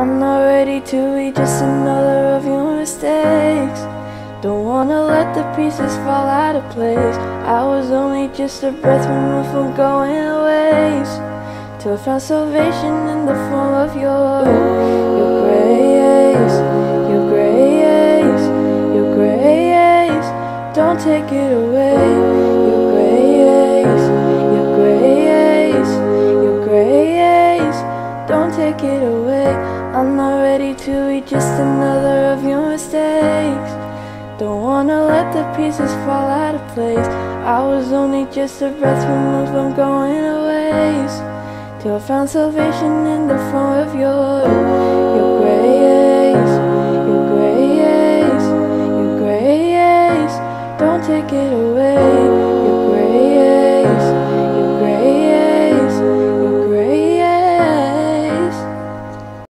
I'm not ready to be just another of your mistakes. Don't wanna let the pieces fall out of place. I was only just a breath removed from going to waste, till I found salvation in the form of your grace, your grace, your grace. Don't take it away. Your grace, your grace, your grace. Don't take it away. I'm not ready to be just another of your mistakes. Don't wanna let the pieces fall out of place. I was only just a breath removed from going to waste, till I found salvation in the form of your